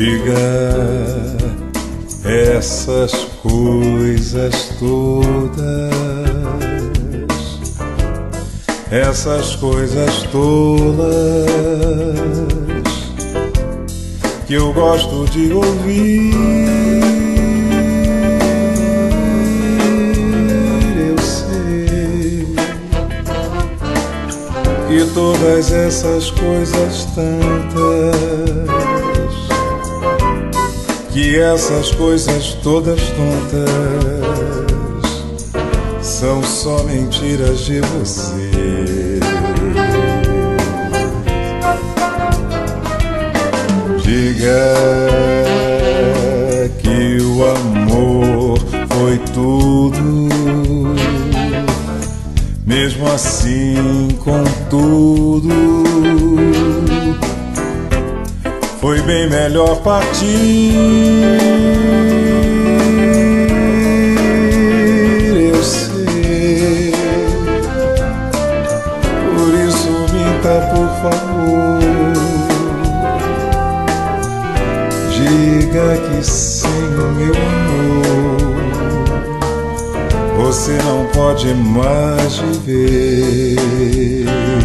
Diga essas coisas todas, essas coisas todas que eu gosto de ouvir. Eu sei que todas essas coisas tantas, que essas coisas todas tontas são só mentiras de você. Diga que o amor foi tudo, mesmo assim, contudo, foi bem melhor partir. Eu sei, por isso minta, por favor. Diga que sem o meu amor você não pode mais viver.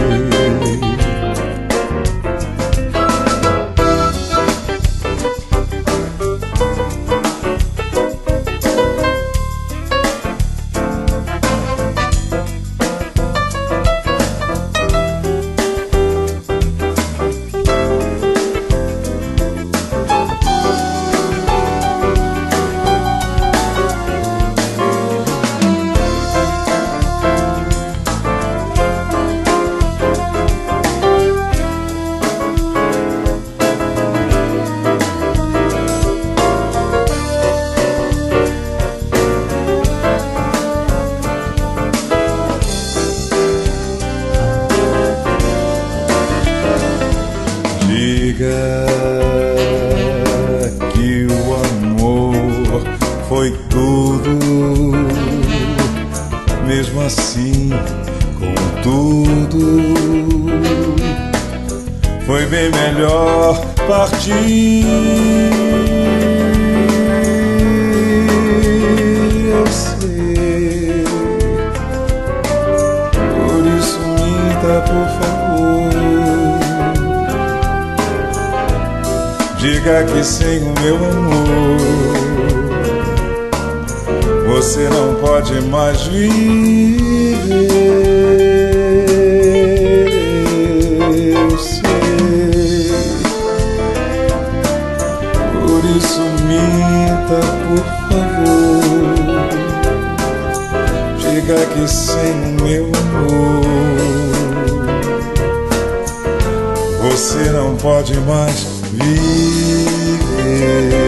Diga que o amor foi tudo, mesmo assim, contudo, foi bem melhor partir. Eu sei, por isso minta, por favor. Diga que sem o meu amor você não pode mais viver. Eu sei, por isso minta, por favor. Diga que sem o meu amor você não pode mais viver.